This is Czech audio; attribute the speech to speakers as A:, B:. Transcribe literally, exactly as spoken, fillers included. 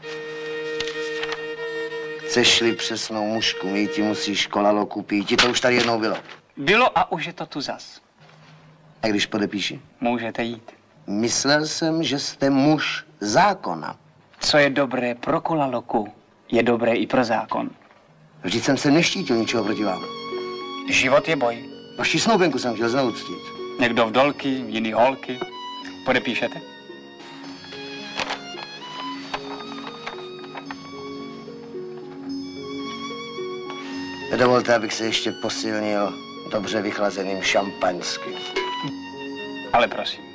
A: Chceš-li přesnou mužku mít, ti musíš kolalo kupít. Ti to už tady jednou bylo.
B: Bylo a už je to tu zas.
A: A když podepíši?
B: Můžete jít.
A: Myslel jsem, že jste muž zákona.
B: Co je dobré pro kolaloku, je dobré i pro zákon.
A: Vždyť jsem se neštítil ničeho proti vám.
B: Život je boj.
A: Vaši snoubenku jsem chtěl znovu ctít.
B: Někdo v dolky, jiný holky. Podepíšete?
A: Dovolte, abych se ještě posilnil dobře vychlazeným šampaňským.
B: Ale prosím.